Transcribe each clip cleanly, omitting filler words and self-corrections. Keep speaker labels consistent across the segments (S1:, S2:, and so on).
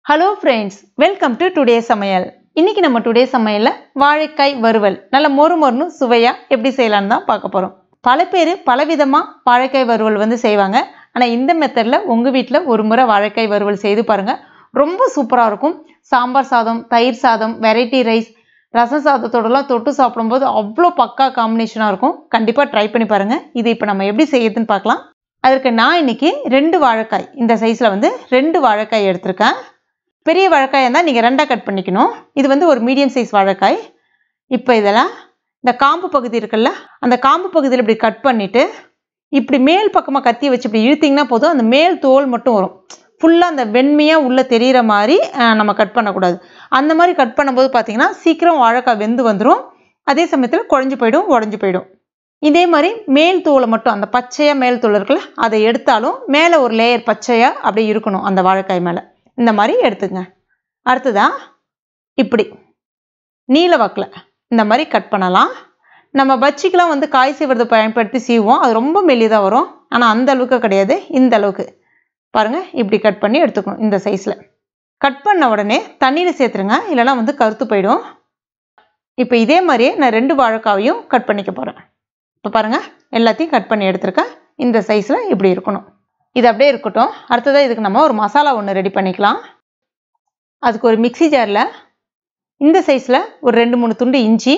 S1: Hello friends, welcome to today's Samayal. இன்னைக்கு நம்ம today's சமையல்ல வாழைக்காய் வறுவல் நல்ல மொறுமொறுன்னு சுவையா எப்படி செய்யலாம்னு தான் பார்க்க போறோம். பல பேர் பலவிதமா வாழைக்காய் வறுவல் வந்து செய்வாங்க. ஆனா இந்த மெத்தட்ல உங்க வீட்ல ஒரு முறை வாழைக்காய் வறுவல் செய்து பாருங்க. ரொம்ப சூப்பரா இருக்கும். சாம்பார் சாதம், தயிர் சாதம், வெரைட்டி ரைஸ், ரசம் சாதத்தோடலாம் தொட்டு சாப்பிடும்போது அவ்வளோ பக்கா காம்பினேஷனா இருக்கும். கண்டிப்பா ட்ரை பண்ணி பாருங்க. இது இப்போ நம்ம எப்படி செய்யறதுன்னு பார்க்கலாம். அதற்கு நான் இன்னைக்கு 2 வாழைக்காய் இந்த சைஸ்ல வந்து 2 வாழைக்காய் எடுத்துர்க்கேன். பெரிய வாழைக்காய் இருந்தா நீங்க ரெண்டா கட் பண்ணிக்கணும். இது வந்து ஒரு மீடியம் சைஸ் வாழைக்காய். இப்போ இதெல்லாம் இந்த காம்பு பகுதி இருக்குல்ல, அந்த காம்பு பகுதியில் இப்படி கட் பண்ணிட்டு இப்படி மேல் பக்கமா கத்தி வச்சு இப்படி இழுத்தீங்கன்னா போதும், அந்த மேல் தோல் மட்டும் வரும். ஃபுல்லா அந்த வெண்மையா உள்ள தெரியிற மாதிரி நம்ம கட் பண்ணக்கூடாது. அந்த மாதிரி கட் பண்ணும்போது பார்த்தீங்கன்னா சீக்கிரம் வாழைக்காய் வெந்து வந்துடும். அதே சமயத்தில் குழஞ்சு போயிடும், உடஞ்சு போயிடும். இதே மாதிரி மேல் தோலை மட்டும் அந்த பச்சையா மேல் தோல் இருக்குல்ல, அதை எடுத்தாலும் மேலே ஒரு லேயர் பச்சையா அப்படியே இருக்கணும் அந்த வாழைக்காய் மேலே. இந்த மாதிரி எடுத்துங்க. அடுத்ததா இப்படி நீல வாக்கில் இந்த மாதிரி கட் பண்ணலாம். நம்ம பஜ்ஜிக்கெலாம் வந்து காய் சீவுறதை பயன்படுத்தி சீவோம். அது ரொம்ப மெல்லிதாக வரும். ஆனால் அந்த அளவுக்கு கிடையாது, இந்த அளவுக்கு பாருங்க. இப்படி கட் பண்ணி எடுத்துக்கணும். இந்த சைஸில் கட் பண்ண உடனே தண்ணியில் சேர்த்துருங்க, இல்லைனா வந்து கருத்து போயிடும். இப்போ இதே மாதிரியே நான் 2 வாழைக்காவையும் கட் பண்ணிக்க போகிறேன். இப்போ பாருங்க, எல்லாத்தையும் கட் பண்ணி எடுத்துருக்கேன். இந்த சைஸில் இப்படி இருக்கணும். இது அப்படியே இருக்கட்டும். அடுத்ததாக இதுக்கு நம்ம ஒரு மசாலா ஒன்று ரெடி பண்ணிக்கலாம். அதுக்கு ஒரு மிக்ஸி ஜாரில் இந்த சைஸில் ஒரு 2-3 துண்டு இஞ்சி,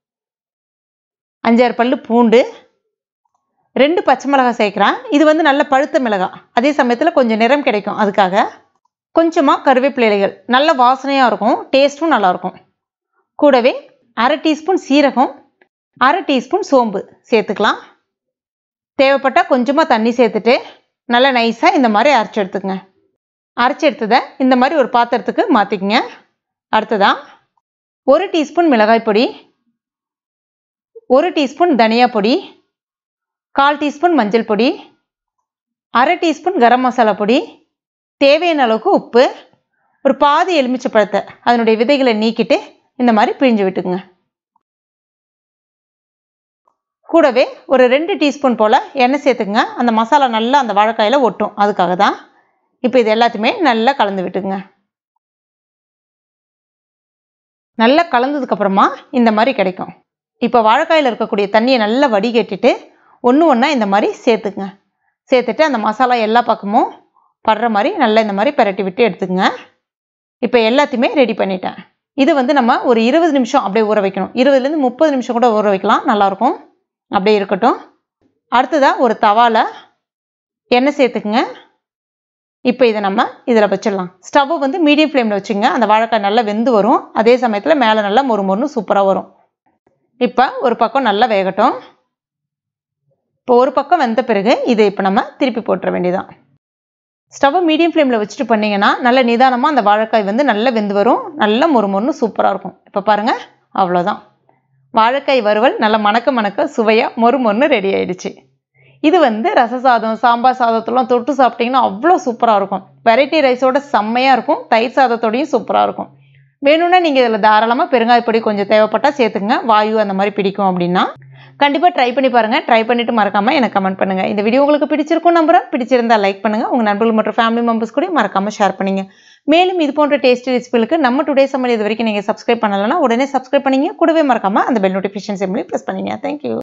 S1: 5-6 பல்லு பூண்டு, 2 பச்சை மிளகாய் சேர்க்குறேன். இது வந்து நல்ல பழுத்த மிளகாய், அதே சமயத்தில் கொஞ்சம் நிறம் கிடைக்கும். அதுக்காக கொஞ்சமாக கருவேப்பிலை இலைகள், நல்ல வாசனையாக இருக்கும், டேஸ்ட்டும் நல்லாயிருக்கும். கூடவே 1/2 டீஸ்பூன் சீரகம், 1/2 டீஸ்பூன் சோம்பு சேர்த்துக்கலாம். தேவைப்பட்டால் கொஞ்சமாக தண்ணி சேர்த்துட்டு நல்லா நைஸாக இந்த மாதிரி அரைச்சி எடுத்துக்கங்க. அரைச்சி எடுத்ததை இந்த மாதிரி ஒரு பாத்திரத்துக்கு மாற்றிக்கங்க. அடுத்ததான் 1 டீஸ்பூன் மிளகாய் பொடி, 1 டீஸ்பூன் தனியா பொடி, 1/4 டீஸ்பூன் மஞ்சள் பொடி, 1/2 டீஸ்பூன் கரம் மசாலா பொடி, தேவையான அளவுக்கு உப்பு, ஒரு பாதி எலுமிச்சை பழத்தை அதனுடைய விதைகளை நீக்கிட்டு இந்த மாதிரி பிழிஞ்சு விட்டுக்குங்க. கூடவே ஒரு 2 டீஸ்பூன் போல் எண்ணெய் சேர்த்துக்குங்க. அந்த மசாலா நல்லா அந்த வாழைக்காயில் ஒட்டும், அதுக்காக தான். இப்போ இது எல்லாத்தையுமே நல்லா கலந்து விட்டுக்குங்க. நல்லா கலந்ததுக்கப்புறமா இந்த மாதிரி கிடைக்கும். இப்போ வாழைக்காயில் இருக்கக்கூடிய தண்ணியை நல்லா வடிகட்டிட்டு ஒன்று ஒன்றா இந்த மாதிரி சேர்த்துக்குங்க. சேர்த்துட்டு அந்த மசாலா எல்லா பக்கமும் படுற மாதிரி நல்லா இந்த மாதிரி பிரட்டி விட்டு எடுத்துக்கங்க. இப்போ எல்லாத்தையுமே ரெடி பண்ணிட்டேன். இது வந்து நம்ம ஒரு 20 நிமிஷம் அப்படியே ஊற வைக்கணும். 20லேருந்து 30 நிமிஷம் கூட ஊற வைக்கலாம், நல்லாயிருக்கும். அப்படியே இருக்கட்டும். அடுத்ததாக ஒரு தவாவில் எண்ணெய் சேர்த்துக்குங்க. இப்போ இதை நம்ம இதில் வச்சிடலாம். ஸ்டவ் வந்து மீடியம் ஃப்ளேமில் வச்சுங்க. அந்த வாழைக்காய் நல்லா வெந்து வரும். அதே சமயத்தில் மேலே நல்லா மொறுமொறுன்னு சூப்பராக வரும். இப்போ ஒரு பக்கம் நல்லா வேகட்டும். இப்போ ஒரு பக்கம் வெந்த பிறகு இதை இப்போ நம்ம திருப்பி போட்டுற வேண்டியதான். ஸ்டவ் மீடியம் ஃப்ளேமில் வச்சுட்டு பண்ணிங்கன்னா நல்ல நிதானமாக அந்த வாழைக்காய் வந்து நல்லா வெந்து வரும். நல்லா மொறுமொறுன்னு சூப்பராக இருக்கும். இப்போ பாருங்கள், அவ்வளோதான். வாழைக்காய் வறுவல் நல்ல மணக்க சுவையாக மொறுமொறுன்னு ரெடி ஆயிடுச்சு. இது வந்து ரச சாதம், சாம்பார் சாதத்தெல்லாம் தொட்டு சாப்பிட்டிங்கன்னா அவ்வளோ சூப்பராக இருக்கும். வெரைட்டி ரைஸோட செம்மையாக இருக்கும். தயிர் சாதத்தோடையும் சூப்பராக இருக்கும். வேணும்னா நீங்கள் இதில் தாராளமாக பெருங்காயப்பொடி கொஞ்சம் தேவைப்பட்டால் சேர்த்துங்க. வாயு அந்த மாதிரி பிடிக்கும் அப்படின்னா கண்டிப்பாக ட்ரை பண்ணி பாருங்கள். ட்ரை பண்ணிவிட்டு மறக்காமல் எனக்கு கமெண்ட் பண்ணுங்கள். இந்த வீடியோ உங்களுக்கு பிடிச்சிருக்கும் நம்புறேன். பிடிச்சிருந்தால் லைக் பண்ணுங்கள். உங்கள் நண்பர்கள் மற்றும் ஃபேமிலி மெம்பர்ஸ் கூட மறக்காமல் ஷேர் பண்ணுங்க. மேலும் இது போன்ற டேஸ்டி ரெசிபிகளுக்கு நம்ம டுடே சமையல் இது வரைக்கும் நீங்கள் சப்ஸ்கிரைப் பண்ணலைன்னா உடனே சப்ஸ்கிரைப் பண்ணிங்க. கூடவே மறக்காமல் அந்த பெல் நோட்டிஃபிகேஷன் சிம்பிளி ப்ரெஸ் பண்ணிங்க. தேங்க்யூ.